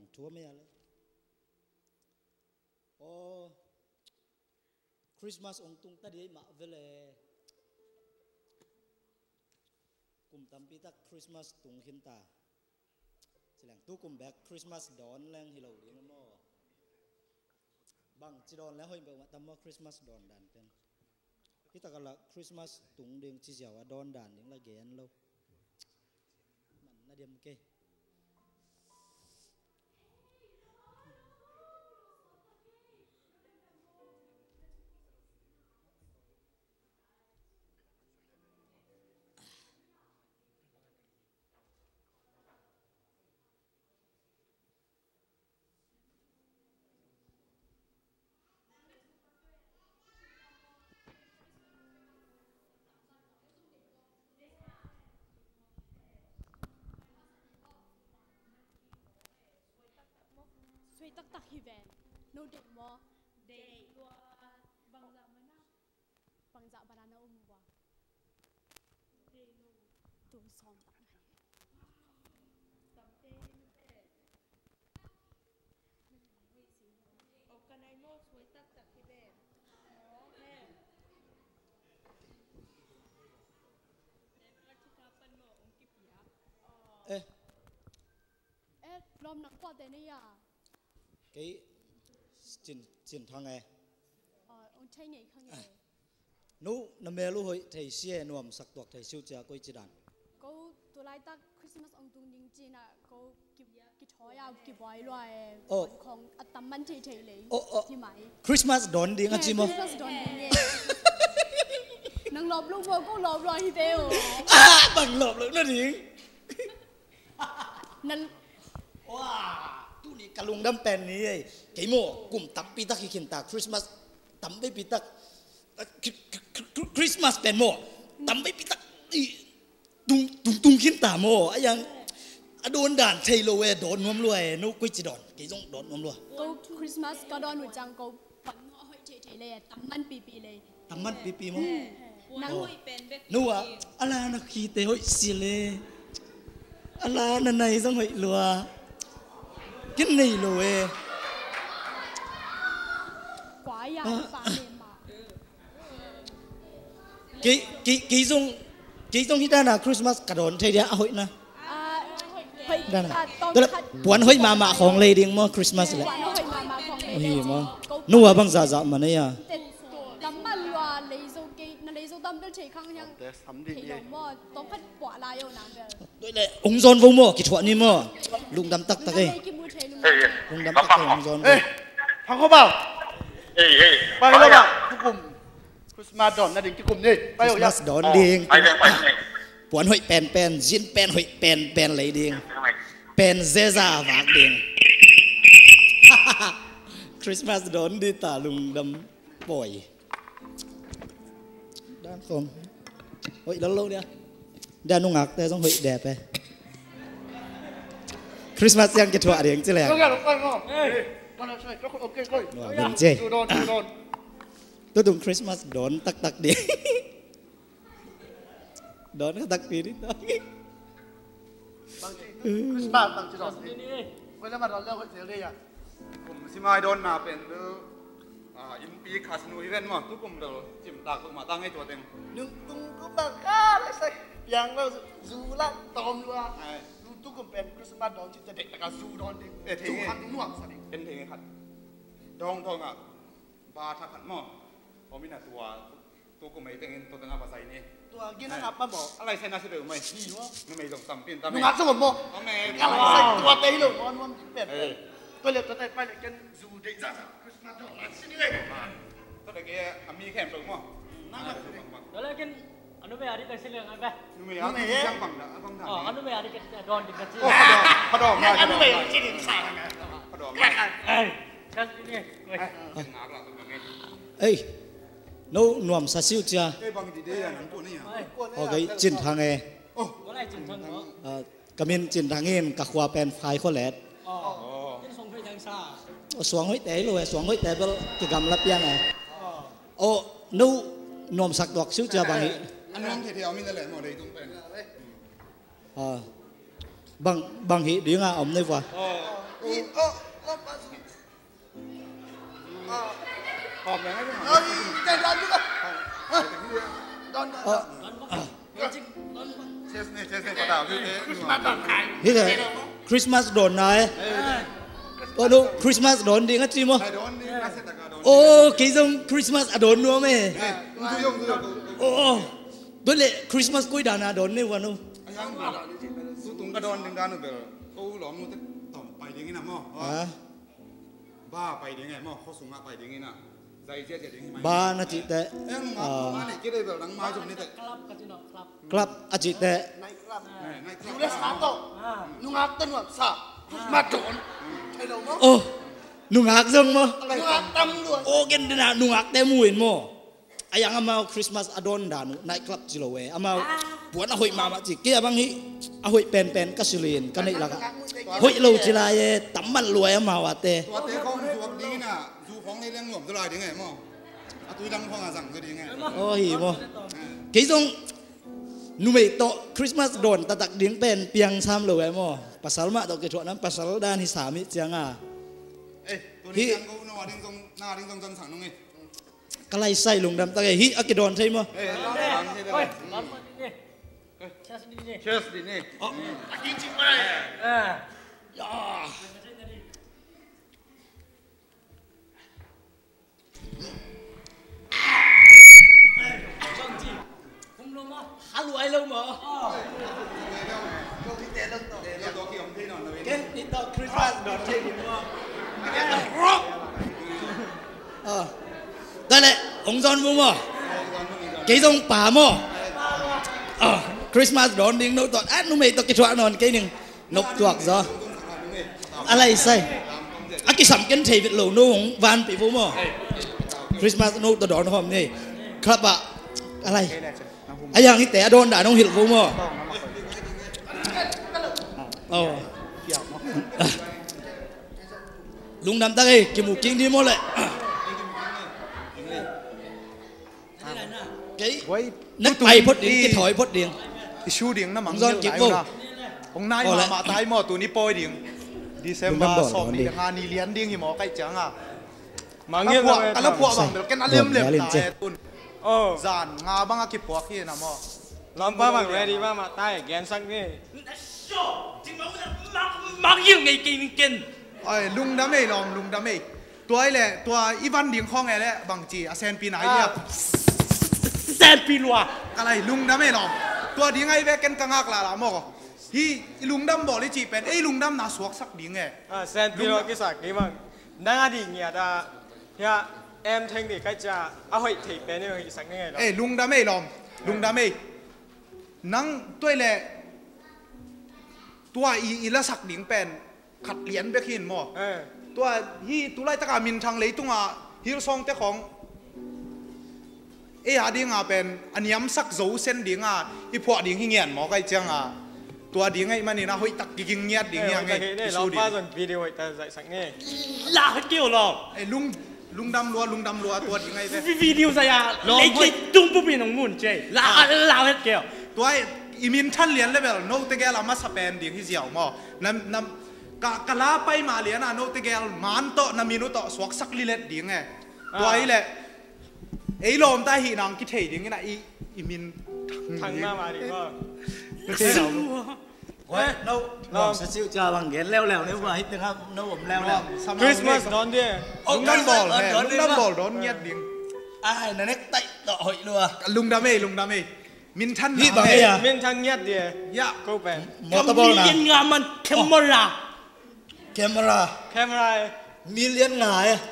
ทั่วไม่อะไรโอ้คริสต์มาสองตุงตาดีมาเวลกุมตั้มปีตักคริสต์มาสตุงหินตาเสียงตู้กุมแบกคริสต์มาสดอนแรงฮิโลเลี้ยงมั่วบางจีดอนแล้วเฮ้ยแบบว่าตั้มว่าคริสต์มาสดอนด่านเป็นที่ตะกันละคริสต์มาสตุงเด้งจีเจ้าว่าดอนด่านเด้งละเกนเรามันน่าเดียมเกช่วยตักตักฮีแวนโนเด็กมอเด็กตัวบางจากมันนะบางจากบานานาอุ้มวะเด็กตัวซ้อมตักไหนตักเต้ออกกันไอโม่ช่วยตักตักฮีแวนโอเคเอ๊ะลมหนักกว่าแต่นี่อ่ะ cái chín thằng này ông chơi nhảy không nhảy nú nằm mê lu hội thầy xe nuông sắc tuộc thầy siêu cha coi chỉ đàn cô tôi lại ta Christmas ông tung đình chi nè cô kịp thói à kịp vài loạiของตำมันเฉยๆเลยที่ไหม Christmas ดอนดีงั้นจิโม Christmas ดอนดีนังหลบลูกโบก็หลบรอยที่เดียวบังหลบเลยนั่นเองนั่นว้าตู้นี้กะลุงดำเป็นนี่ไอ้ไก่โม่กุ่มตับปีตักขี้ขินตาคริสต์มาสตั้มไปปีตักคริสต์มาสเป็นโม่ตั้มไปปีตักตุงขินตาโม่ไอ้ยังโดนด่านเทโลเวโดนน้ำรวยนุกุยจีดอนกี่จงโดนน้ำรวยก็คริสต์มาสก็โดนหัวจังก็ปั่นห้อยเฉยๆเลยตั้มมันปีๆเลยตั้มมันปีๆโม่นั่งนัวอะไรนักขี้เตะห้อยสิเลยอะไรนั่นไหนสังหอยลัวกินนี่เลยกว่าอย่างป่าเมียนมากี่จงที่ด้านน่ะคริสต์มาสกระโดดเทียเอาหอยนะด้านน่ะตัวละปวนหอยมาของเลยดิ้งมั้งคริสต์มาสเลยโอ้ยมั้งนัวบังจ่ามันเนี่ยตั้มมันว่าเลยโซกี้นั่นเลยโซตั้มเป็นเชยข้างยังที่เราหม้อต้องพัดกว่าลายเอาหนังเดียวด้วยเลยองค์ซอนวงมั้งกี่ถั่วนี่มั้งลุงดำตักเอ้ลุงดำตักองค์ซอนพังเขาเปล่าไปแล้วป่ะทุกกลุ่มคริสต์มาสดอนนะดิ่งทุกกลุ่มนี่ไปคริสต์มาสดอนดิ่งปวนหอยเป็นจินเป็นหอยเป็นเลยดิ่งเป็นเซซ่าหวากดิ่งคริสต์มาสดอนดีตาลุงดำป่วยด้านคนเฮ้ยแล้วเราเนี่ยด้านนุ่งหักแต่ต้องหอยแดดไปคริสต์มาสยังจะถั่วเดียงจะแหลกเป็นเจ้ตัวตุ่มคริสต์มาสโดนตักเดียโดนก็ตักปีนิดหน่อยคริสต์มาสตั้งจุดโดนนี่เวลามาตอนเลิกเสียเลยอ่ะผมสิมาโดนมาเป็นอินปีคาสิโนอีเวนต์มั้งทุกคนเราจิมตากมาตั้งให้ตัวเต็มนึกตุ้งก็แบบก้าเลยสิอย่างเราซูละตอมด้วยทุกคนเป็นคริสต์มาสดอนจิตเด็กแล้วก็ซูดอนเด็กจูขัดนุ่งสันเป็นเพลงขัดดองอ่ะบาทักขัดหม้อผมมีหน้าตัวกูไม่เป็นตัวตั้งภาษานี้ตัวกินนะครับมาบอกอะไรใช่น่าเชื่อไหมนี่วะไม่ต้องสัมผัสตามนุ่งหัดสมบูรณ์อะไรใส่ตัวเตยหลงวันเป็นตัวเล็กตัวเตยไปเลยกันซูเด็กจ้าคริสต์มาสดอนสินี่เลยตัวเด็กมีแข่งตรงมั้งนั่งมาแล้วเลยกันอนุเบย์ที่เป็นเรื่องอะไรอนุเบย์ยังบังนะบังทางอนุเบย์ที่เป็นดอนที่เป็นชื่อพอดอมอนุเบย์ที่ดินขาดไงพอดอมใช่นี่เอ้ยนู้นวมซาซิวจ้าโอเคจินทางเออกำมินจินทางเงินกับขวาเป็นไฟข้อแหลดสวงห้อยแต่เลยสวงห้อยแต่เบลกิจกรรมรับยังไงโอ้นู้นวมสักดอกซิวจ้าบางทีอันนั้นเที่ยวมีแต่แหล่หมดเลยตรงเป็นบางทีเดี๋ยวงาอมได้ป่ะอีโอ้ลบมาสุหอบอย่างไรก็หอบเอ้ยใจร้อนjuga don เชสเนี่ยกระดาษคือเอ๊ะนี่ไงคริสต์มาสโดนนายโอ้ดูคริสต์มาสโดนดีงั้นจริงมั้ยไอ้โดนนี่น่าเสียดายโดนโอ้กี่จงคริสต์มาสอโดนนัวไหมดูยงดูโอ้ด้วยเลยคริสต์มาสกุยดานาโดนนี่วะนู้ยังสู้ตุงกระโดนดึงการนู่นเบลเขาหลอมนู่นต่อไปอย่างนี้นะมั่วบ้าไปอย่างไงมั่วเขาสูงไปอย่างนี้นะใจเจ๊อย่างนี้ไหมบ้านะจิแต่เอ้ยมาเนี่ยกี่ได้แบบหลังไม้จุดนี้แต่ Club Casino Club. ครับอาจิแต่ naik kelas ในคอยู่รั les satu nungatan wa sa madon ใช่แล้วมั้งโอ้นุ่งหักซึ่งมั้ง nungatan lu โอ้เกนดนานุ่งหักแต่มวยมั้งไอ้ยังอามาคริสต์มาสอโดนดานุไนท์คลับจิโลเวอามาปวดอาหุยมาจิเกียบางฮีอาหุยเป็นกัสลินกันนี่ละกันหุยเราจิลายตั้มมันรวยอามาวะเตตัวเตะเขาสวมดีน่ะดูของในเรื่องหลวมตลอดยังไงมั่วอาตุยดังพองอาสั่งก็ดีไงโอ้ยมั้งกี่จงนุ่มโตคริสต์มาสโดนตะตักดิ้งเป็นเปียงซ้ำเลยมั้งภาษาละมาตกเกจวนั้นภาษาละด้านที่สามิจังอ่ะเอ้ยตัวนี้ยังกูนวดดิ้งตรงหน้าดิ้งตรงจันสั่งตรงนี้ก็ไล่ใส่ลงดำตะเกฮิอากิโดนใช่มั้ยเอ้ย Oi, lama ni. Chas ni. เชสดีนี่ Ah. ฮัลโหลไอ้ลุงหมอเราตัวกี่ของที่นอนเลยเกนนี่ตอนคริสต์มาสโดนใช่มั้ยได้เลยองค์จอนบุ้งมั้งกี่จงป่ามั้งคริสต์มาสโดนดิ้งนู้ตอนนุ่มตัวกิจวัตรนอนกี่หนึ่งนกตัวจ้ะอะไรใส่อากิสัมกันเทวิตหลูนู้ของวันปีฟุ้งมั้งคริสต์มาสนู้ตัวโดนหอมนี่ครับอะอะไรไอ้ยังที่แต่โดนด่าน้องหิลฟุ้งมั้งลุงดำตะเกียกิมูกิ้งดีหมดเลยนักไปพดเดียงกิถอยพดเดียง isu ding na mang Zon yel kip na mo. ong nai Oh, ma le. ma tai mo tu ni poi ding December Lungdam som bol, ni Lungdam. nga ni lian ding hi mo kai chang a Mang yel na ala puwa bang Sai. bel ken alem lem Bol, ta Lin, e tun Oh, zan nga bang a ki puwa ki na mo lampa mang ready ba ma tai gen sang ni. Mang yêu ngày kinh kinh. ai lung da mei lung da mei tua ai le tua ivan ding khong e le bang chi a sen pi nai ya Sen pi loa. kalai lung da mei lom tua ding ai ve ken kangak la la mo hi lung dam bo le chi pen ei lung dam na suak sak ding e Ah, sen pilo ki sak ni mang. Nang adi ngia da. Ya em theng ni kai cha a hoi thei pe ni ki sak ni ngai lo. ei lung da mei lom lung da mei nang toi le tua i la sak ding pen khat lian be khin mo Eh. ตัวฮีตุไลตะกามินทางเลยตุงอ่ะฮิลซองเตะของอาดิ้งอ่ะเป็นอันย้ำสักโจเส้นดิ้งอ่ะอีพวกดิ้งหิเงียนหมอไก่เจียงอ่ะตัวดิ้งไอ้มันนี่นะเฮ้ยตักกิ่งเงียดดิ้ง Eh, ยังไง ta ni สู้ดิ้ lampa ง zon video ta zai sak ni. La hết kêu lo. ไอ้ลุงดำรัวตัวดิ้งไอ้เต้ Video saya. Lấy cái tung bút bên ông muốn chơi. La hết kêu. ตัวอีมินท่านเลียนเลยแบบโน้ตเกลามาสเปนดิ้งที่เจียวหมอนำกะลาไปมาเลียนอ่ะโน้ตเกลมันโตนามินุโตสวกสักลิเลตดิ้งไงตัวไอ้แหละไอ้ลมใต้หีนังกิเทดิ้งนะอีมิน Thang ma ma di ko. ไม่ใช่เราโอ้ยเราลองสิวจะวางเงินแล้วนี่ว่าฮิตนะครับน้องผมแล้ว Christmas don dia. ลุงดำบอลแม่ลุงดำบอลร้อนเงียดดิ้งไอ้นั่นเน็กไตต่อหอยรัวลุงดำเอ้มินทันพี่บอกไงอ่ะ Min thang nyat dia. ยะ Ko pen. มอเตอร์บอลนะ Million ngaman camera. แคมรา Camera. มิลเลียนไง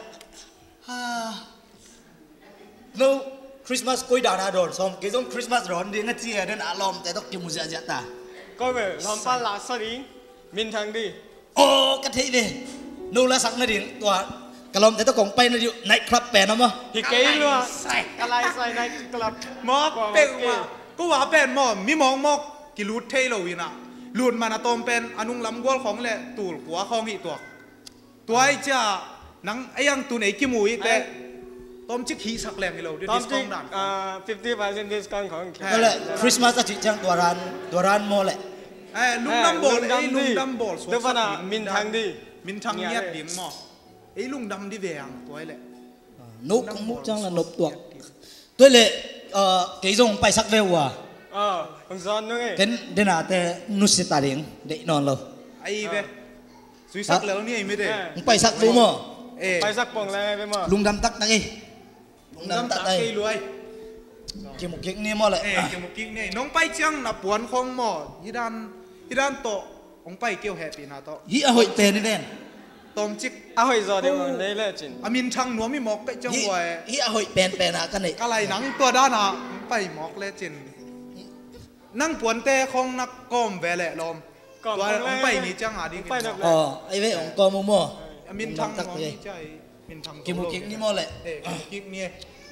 เราคริสต์มาสกุยดานาโดนซ้อมกี่ต้องคริสต์มาสร้อนดีงั้นเจียเดินอารมณ์แต่ต้องกินมุสยาตา Ko be lampa la sa ding. Min thang di. โอ้กะทิดินู่นละสักนาทีตัวกะลมแต่ต้องของไปนะอยู่ในคลับแปะนะมั้ง Hi kei lo. Kalai sai nai club. มอเป้ว่ากูว่าเป็นมอมีมองมอกกิลูดเทโลวินะลูดมานาตอมเป็นอนุงลำกวลของแหละตูลกัวของอีตัวไอ้จ้านังไอ้ยังตูไหนกิมุยแต่ต้มจิกขี้สักแรงให้เราด้วยดิ Tom สกอง Dick ดัน 50% discount ของนั่นแหละคริสต์มาสจิจังตัวร้านโมแหละลุงดำบอลไอ้ลุงดำบอลเดี๋ยวนะมินทางดีมินทางเงียบดิ่งหม้อไอ้ลุงดำที่แหวงตัวไอ้แหละนกมุกจังละนกตัวตัวเละกี่จงไปสักเวลว่ะผมสอนนึงไงเห็นเดี๋ยวน่ะแต่นุสิตาเดียงเด็กนอนเราไอ้เบ้สุยสักแล้วนี่ไม่ได้ไปสักรู้มั้งไปสักปองแล้วไงไปมั้งลุงดำตักนั่งไงลุงดำตักไอ้รวยเกี่ยวกับกิ๊กนี่มั้งเลยเกี่ยวกับกิ๊กนี่น้องไปเชียงนับปวนคงมั้งยี่ด้านโตองไปเกี่ยวแฮปปี้นะโตยี่เอาหอยเตนนี่แน่ตอมจิกเอาหอยจอดเดี๋ยวเลยเลยจินอามินช่างหนัวไม่หมอกไปจังหวะยี่เอาหอยเป็นอะกันนี่อะไรหนังตัวด้านอ่ะไปหมอกเลยจินนั่งปวนเตะของนักก้มแวะแหละลมตัวองไปนี่จังอ่ะดิอ๋อไอ้เว้ยองกอมมั่วมินช่างหนัวนี่ใจมินช่างเกี่ยวกับกิ๊กนี่มั้งเลยกิ๊กนี่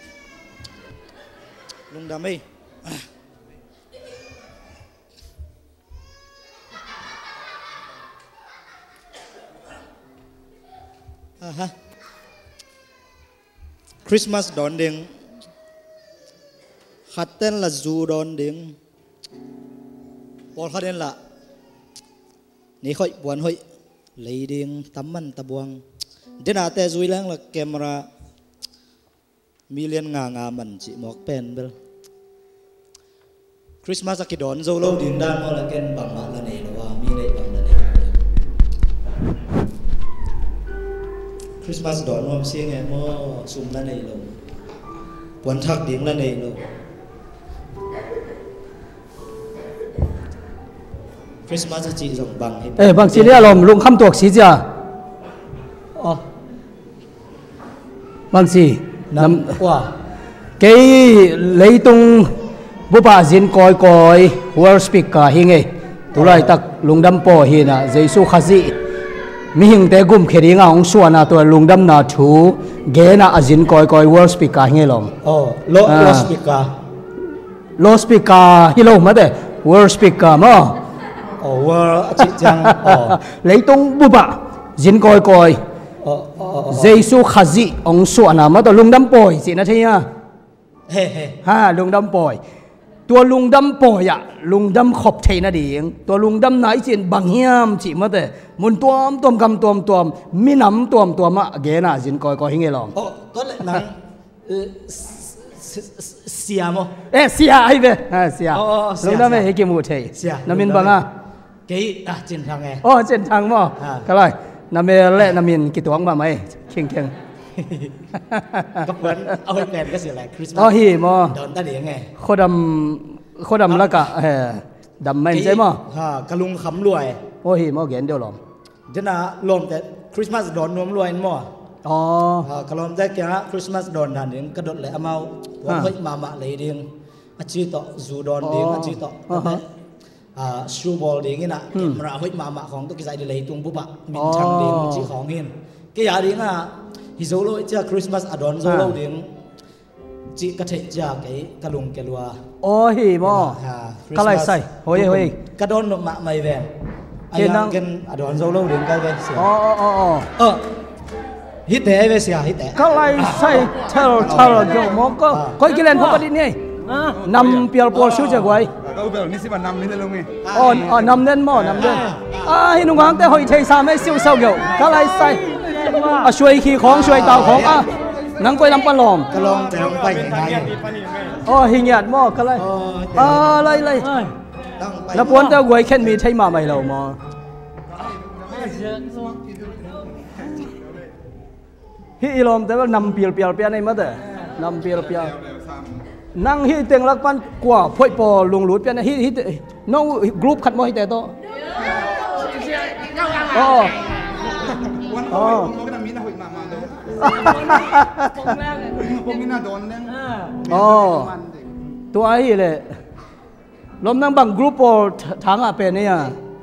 ลุงดำไม่คริสต์มาสดอนเด้งขัดเต้นละจูดอนเด้งปอลขัดเต้นละนี่ค่อยปวนค่อยเลยเด้งตั้มมันตะบวงเดี๋ยวน่าแต่จุยแรงละแคมรามีเลียนงามันจิหมอกเป็นเบลคริสต์มาสกิดอนโซโล่ดิ่งด้านมอละเกนบังมาละเนี่ยว่ามีได้บังละเนี่ยคริสต์มาสดอนวมเสียงไงมอซุ่มละเนี่ยเราปวนทักดิ่งละเนี่ยเราคริสต์มาสจีส่งบังบางทีเนี่ยเราลุงคำตัวสีจ้ะอ๋อบางทีน้ำว่าเกยเลยตรงบุปผาจินกอยหัวสปีกกาหิงไงตุลายตักลุงดำปอหินะเจสุขจีมีหิงแต่กุมเขริงอ่างส่วนน่ะตัวลุงดำน่ะชูเกน่ะจินกอยหัวสปีกกาหิงลงอ๋อโลสปีกกาฮิโลมาเด้หัวสปีกกามั้งอ๋อหัวจิจังอ๋อเลยตรงบุปผาจินกอยเจสุขจีองส่วนน่ะมาตัวลุงดำปอยสินะใช่ไหมเฮ้ฮะลุงดำปอยตัวลุงดำปอยอะลุงดำขบเทน่ะดิงตัวลุงดำไหนจีนบางเฮียมจีมาแต่มุนตัวมกำตัวมมีน้ำตัวมะเกน่ะจินกอยหิงไงลองโอ้ตัวเล็กนังเสียมั้งเสียไอ้เบ้เสียลุงดำไม่ให้กินหมูเทน้ำมินบังอ่ะเกยจินทางไงจินทางมั้งก็เลยน้ำมินเละน้ำมินกี่ตัวมาไหมเข่งก็เหมือนเอาไปแปลนก็เสียแหละคริสต์มาสฮีมอดอนตาเดียงไงโคดำแล้วก็ดำไม่ใช่มั้งกะลุงขำรวยฮีมอเขียนเดียวหรอจะน่าลมแต่คริสต์มาสดอนนวมรวยมั้งกะลมแต่แกคริสต์มาสดอนด่านเดียงกระโดดเลยเอามาวันเฮ้ยมาเลยเดียงอาชีต่อจูดอนเดียงอาชีต่อชูบอลเดียงนี่นะมาเฮ้ยมาของตัวกิจเลยตรงปุ๊บอะมินชังเดียงชีของเห็นก็อย่าเดียงอ่ะฮิโซโลจะคริสต์มาสอดอนโซโลเดียงจีกระเทจากไอ้กระลุงแกลัวฮีมอก็เลยใส่โอ้ยกระโดนลงมาไม่แวนไอ้ยังกันอดอนโซโลเดียงก็เวนเสียฮิตแต่ไอ้เวเสียฮิตแต่ก็เลยใส่เท่าเกี่ยวมองก็คอยกินเล่นพวกนี้นี่นำเปียร์ปอลชูจะไว้ก็แบบนี้สิมันนำนี่เลยลุงไงนำเล่นมั้งนำเล่นฮินุงางแต่หอยเทสามให้ซิวเศร้าเกี่ยวก็เลยใส่ช่วยขี่ของช่วยเต่าของนังไปลำปลอมกระลองแต่ลงไปยังไงหิงหยาดหม้อก็เลยเลยแล้วปวนเจ้าหวยแค่มีใช้มาไม่เราหม้อฮิลอมแต่ว่านำเปียในมาเด้อนำเปียนั่งฮิเตียงลักปันกว่าพ่อยปอลุงหลุดเปียนฮิน้องกรุ๊ปขัดมอฮิแต่โตวันก็ไม่ต้องมีนะหุ่ยมาเลยพวกนี้น่าโดนเนี่ยตัวไอ้เลยลมนั่งบังกรุ๊ปทางอะเป็นเนี่ย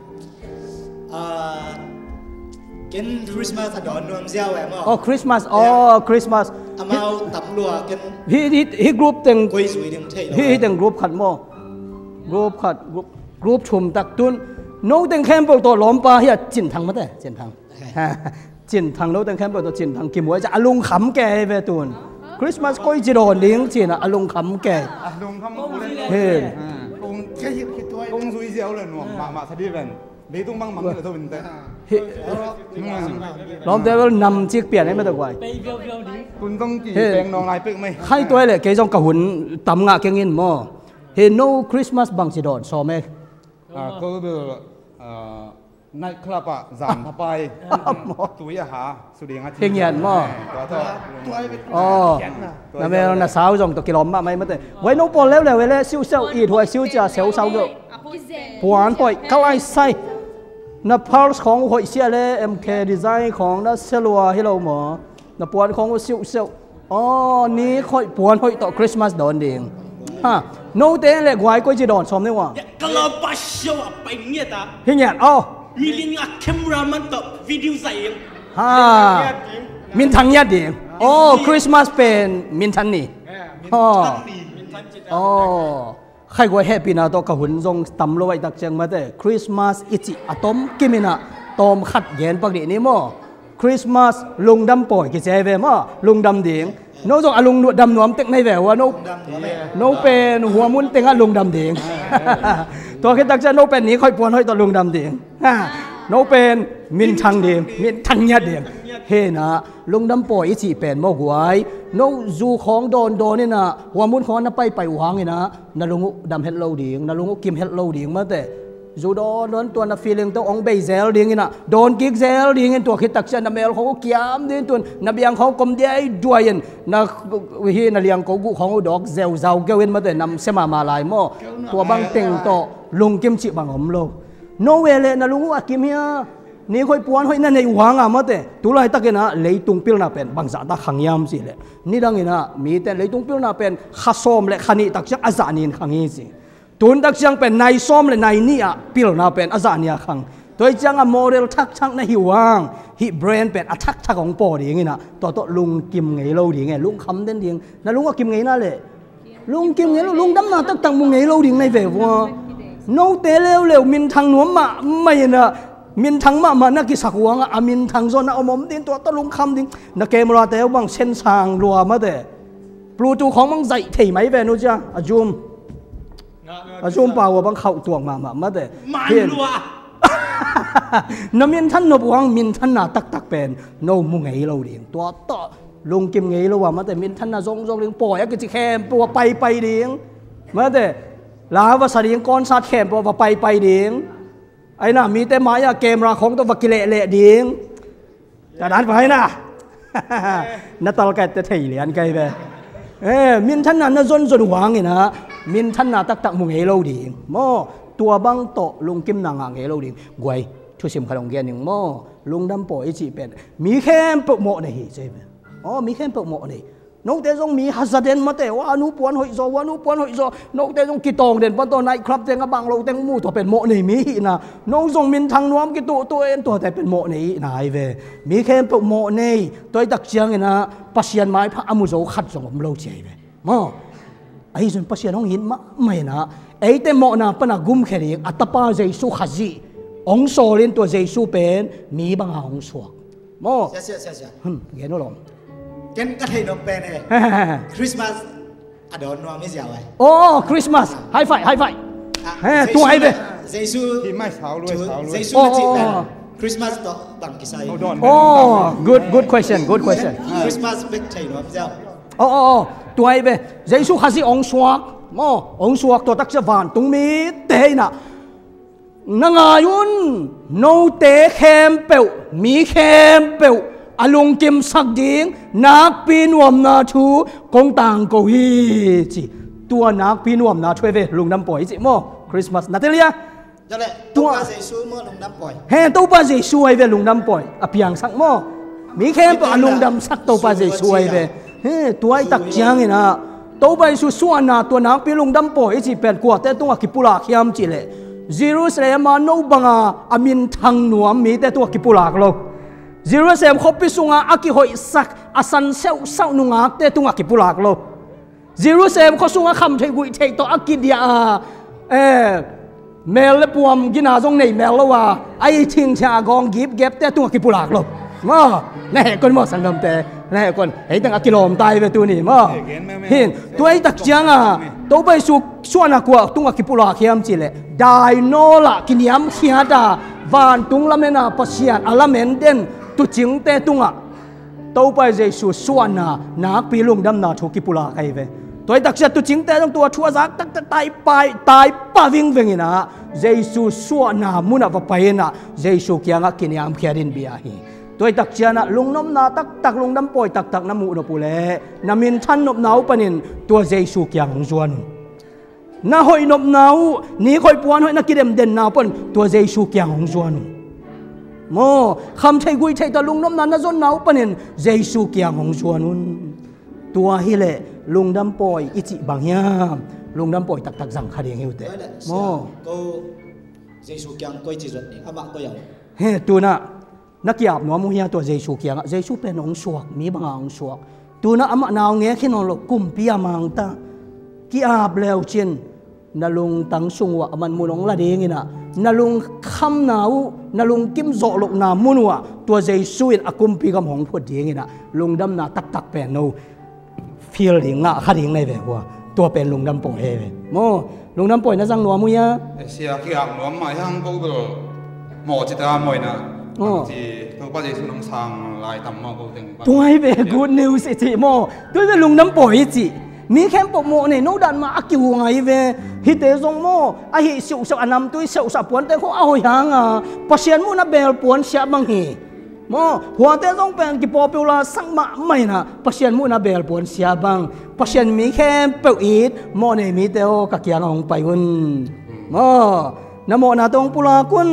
กินคริสต์มาสดอนนวมเจ้าแหวมคริสต์มาสอามาตับลัวกันฮิกรุ๊ปเต็งฮิเต็งกรุ๊ปขัดมอกรุ๊ปชุมตักตุนโน้ตเต็งแคมเปิลตัวล้อมปลาเฮียจินทางมาแต่จินทางโน้ตเต็งแคมเปิลตัวจินทางกิมวยจะอารมณ์ขำแก่เวตุนคริสต์มาสก็จะโดนเลี้ยงจีนอารมณ์ขำแก่อารมณ์ขำเฮ้ยแค่คิดตัวองค์สุยเซียวเลยหนูมาทดีเป็น lấy tung băng mắng là thôi mình thế lom thế vẫn nằm chiếc biển ấy mới được vậy คุณต้องกี่แปลงนองลายเป็กไหมให้ตัวเลยcái dòng cả hun tắm ngã cái nghìn mò he no Christmas bằng chỉ đòn so mẹ ก็คือในคลับอ่ะจามไปตัวหาสุดยอดเพียงยันมออ๋อนั่นเป็นน่ะสาวจงตัวกิโลมาไม่มาแต่ไว้น้องปอนแล้วเลยเวลาซิวเซลอีถวยซิวจ่าเซลเซาก็ปวนปล่อยกลายใส่น่ะพาร์ทของหอยเสียเลย MK Design ของน่ะเซลัวให้เราหมอน่ะปวนของซิวเซลอ๋อนี่ค่อยปวนค่อยต่อคริสต์มาสดอนเดียงฮะโน้ตเต้เลยกวายก็จะดอนซ้อมได้ว่าก็เราปัสสาวะไปเงี้ยตาเพียงยันอ๋อมีลิงก์แคมรามันต่อวิดีโอใส่ยังฮ่ามินทังยัดเดียงโอ้คริสต์มาสเป็นมินทันนี่อ๋อใครก็แฮปปี้นะตัวกับหุ่นทรงตำรวจตักเชียงมาแต่คริสต์มาสอิจิอะตอมกิมินะตอมขัดแย้งปักเดนี่มั้งคริสต์มาสลุงดำป่อยกี่เจ้าเวมั้งลุงดำเดียงโน้ตอลุงดำนวมเต็กในแววว่าโน้เป็นหัวมุนเต็งอะลุงดำเดียงตัวคิดตักเชียงโน้เป็นนี้ค่อยปวนค่อยต่อลุงดำเดียงโน้เป็นมินทังเดียงมินทังยัดเดียงเฮนะลุงดำป่อยอิจิเป็นมอกไว้โน้จูของโดนนี่นะหัวมุนของนั่นไปหวังนี่นะนั่นลุงดำเฮลโลเดียงนั่นลุงกิมเฮลโลเดียงมาแต่จูโดนตัวน่ะ feeling ตัวองเบย์เซลดิ้งนะโดนกิกเซลดิ้งตัวคิดตักเชนน่ะเมลเขาก็เกียมดิ้งตัวน่ะเบียงเขากลมเดียด้วยน่ะวิธีน่ะเลี้ยงกูของดอกเซลเซลเกวินมาแต่นำเสมาลายหม้อตัวบังเต็งโตลุงกิมจิบังอมโลโนเวเลน่ะลุงว่ากิมเฮียนี่ค่อยปวนค่อยนั่นในหวังอ่ะมาแต่ตุลาตักนะเลยตุงพิลน่ะเป็นบางสัตว์ขังยามสิเลยนี่ดังนะมีแต่เลยตุงพิลน่ะเป็นข้าซ้อมและขันนี่ตักจักอาจารย์นี่ขังยี่สิตุนตักจังเป็นนายซ้อมและนายนี่อ่ะพิลน่ะเป็นอาจารย์นี่ขังตัวจังอ่ะโมเดลทักชังในหิวางฮิแบรนด์เป็นอัทักของปอดีอย่างงี้นะตัวลุงกิมไงเราดีไงลุงคำเด่นดีนะลุงก็กิมไงนั่นแหละลุงกิมไงลุงดำน่ะตักมุงไงเราดีในเวว่าโนเตเลวเลวมินทางหนวมมาไม่นะมินทางมานักกิสักวังอามินทางโซนอมมดินตัวตะลุงคำดินักเกมราเตวบังเส้นทางรัวมาเดปลูตูของบังใจเทไหมเวนุจ้าอาจุมเปล่าว่าบังเข้าตัวมาเดมันรัวน้ำมินท่านนบวังมินท่านน่ะตักเป็นโนมุงไงเราเดียงตัวต่อลุงกิมไงเราว่ามาแต่มินท่านน่ะทรงเดียงปล่อยก็จะแคมปัวไปเดียงมาเดลาวาสเดียงก้อนซาดแคมปัวไปเดียงไอ้น่ะมีแต่หมายเกมราของตัววักกิเลเละดิ้งจะดันไปนะนัตตาลแกจะถี่เหรียญไกลไปมินท่านน่ะจนหวังไงนะมินท่านน่ะตักมุงเฮโลดิ้งโมตัวบังโตลุงกิมนางเฮโลดิ้งกวยช่วยชิมขนมเกียนหนึ่งโมลุงดำปอยจีเป็นมีแค่ปกโมในหีใช่ไหมอ๋อมีแค่ปกโมในนกแต่จงมีฮัสเดนมาแต่ว่านุปวนหอยโซว่านุปวนหอยโซนกแต่จงกิตองเด่นปนตัวในครับแต่งกับบางเราแต่งมู่ตัวเป็นโมนี่มีนะนกจงมินทางน้อมกิตัวเองตัวแต่เป็นโมนี่นายเวมีแค่ปกโมนี่ตัวตักเชียงนะปัสยานไม้พระอมุโสขัดจงผมเราเฉยเวมอไอ้ส่วนปัสยานน้องหินมาไม่นะไอ้แต่โมนะปนักกุมแค่เรียกอัตปาเจสุขจีองโซลินตัวเจสุเป็นมีบางหองสวกมอเสียเห็นหรอเกนก็ให้นกเป็นเลยคริสต์มาสอดอนนัวไม่เสียวไว้โอ้คริสต์มาสไฮไฟตัวไอ้เบ้เจซูที่ไม่เช้าเลยเจซูจิตเป็นคริสต์มาสต่อบังกิไซโอ้ good question คริสต์มาสเป็นไทยนัวไม่เสียวโอ้ตัวไอ้เบ้เจซูข้าศึกองสวกองสวกตัวตักจะวันตรงมีเตยนะนังอายุนโนเตแคมเปิลมีแคมเปิลอลุงกิมสักดิ้งนักปีนวมนาชูกงต่างกูฮีจีตัวนักปีนวมนาช่วยเวลุงน้ำปล่อยจีโมคริสต์มาสนาเตเลียจะเลยตัวเจซูโมลุงน้ำปล่อยเฮ้ตัวป้าเจซูไอเวลุงน้ำปล่อยอภิยังสักโมมีแค่ปลุงดำสักตัวป้าเจซูไอเวเฮ้ตัวไอตักจังเนะตัวป้าเจซูส่วนนาตัวนักปีลุงดำปล่อยจีเป็นกว่าแต่ตัวกิปุลาขยามจีเลยเยรูซาเล็มมาโนบังอามินทางหนวมมีแต่ตัวกิปุลากโลเยรูซาเล็มขบพิสุงอาอากิหอยสักอาสันเซลเศร้านุงอาแต่ตัวกิปุลากโลเยรูซาเล็มเขาสุงอาคำเทกุยเทกตัวอากิเดียเมลและปวมกินาจงในเมลแล้วว่าไอ้ทิ้งชากองกีบเก็บแต่ตัวกิปุลากโลมาแน่คนมาสังคมแต่แน่คนไอ้ตั้งกิโลมตายไปตัวนี้มาเห็นตัวไอ้ตักจังตัวไปสุส่วนนักว่าตัวกิปุลาเขียมจีเลย dai no la kiniam hiata van tung lam na pasian alamen den tu ching te tunga to pa Jesu suana nak pilung dam na thu ki pula kai ve toy tak sia tu ching te dong tua thua zak tak tai pa ving vengina Jesu suana muna va paena Jesu kianga kiniam khiarin bia hi toy tak sia na lungnom na tak lungdam poi tak namu no pule namin than nop nau panin tua Jesu kiang zuan na hoi nop nau ni khoi puan hoi na kidem den na pon tua Jesu kiang hong zuan mo kham thai gui thai ta lungnom na zon nau panin Jesu kiang hong zuan un tua hi le lungdam poi ichi bangya lungdam poi tak jang khadeng hiu te mo ko Jesu kiang koi chi rot ni ama ko yang he tu na nakiap no mu hia to Jesu kiang Jesu pen ong suak mi bang ong suak tu na ama naw nge khinon lo kum pia mang ta ki ap leo chen nalung tang sungwa man munong la dingina nalung kham nau nalung kim zo lok na munwa to Jesu in akum pi gam hong phot dingina lungdam na tak pen no feel ding na khading nei ve wa to pen lungdam pong he ve mo lungdam poi na jang no mu ya sia ki ak no mai hang ko do mo chi ta moi na ji to pa Jesu nang sang lai tam ma ko teng toy ve good news chi mo toy ve lungdam poi chi mi khem po mo ne no dan ma akiu ngai ve hi te zong mo a hi siu sa anam tui siu sa puan te ko a hoi hang a pasien mu na bel puan sia bang hi mo hua te zong pen ki popular sang ma mai na pasien mu na bel puan sia bang pasien mi khem pe it mo ne mi te o ka kyang hong pai hun mo na mo na tong pula kun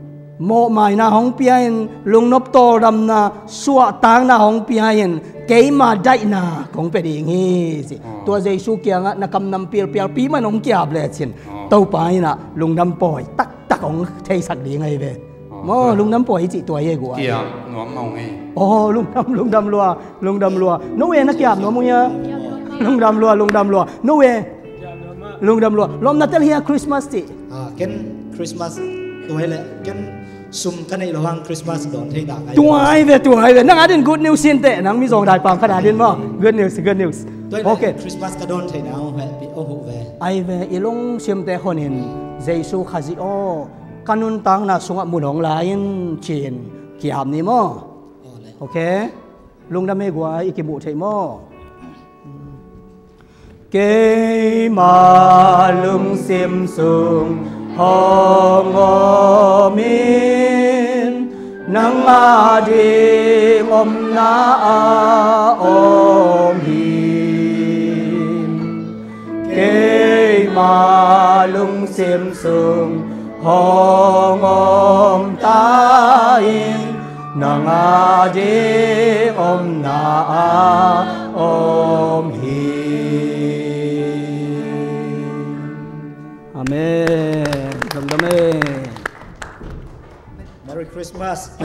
mo mai na hong piain lung nop to dam na suwa tang na hong piain ke ma dai na kong pe ding hi si to Jesu kiang na kam nam pil pi man ong kiap le chin to pai na lung nam poi tak ong thei sak ding ai ve mo lung nam poi chi to ye gua kiam no mau ngai lung dam lua no we na kiap no mu ya lung dam lua no we lung dam lua lom na tel hia Christmas ti ken Christmas to hele ken sum kan ei lo hang Christmas don thei da kai ตัวไอ้เวนังอาดิน good news สินเตะนังมีสองได้ปางขนาดดินมั้ง good news โอเค Christmas ก็โดนเทนเอาแหวะโอ้โหแหวะไอเวอีลงเสียมเตะคนเห็นเจสุขจิโอกันุนตังนาสงะมุนของลายนจีนกี่หามนี่มั้งโอเคลุงดำเมกว่าอีกบุเทมั้งเกมาลุงเสียมสูงฮองอมินนังอาดีอมนาอมหินเกมาลุงเสียมสูงฮองอมตาอินนังอาดีอมนาอมหินอาเมนMerry Christmas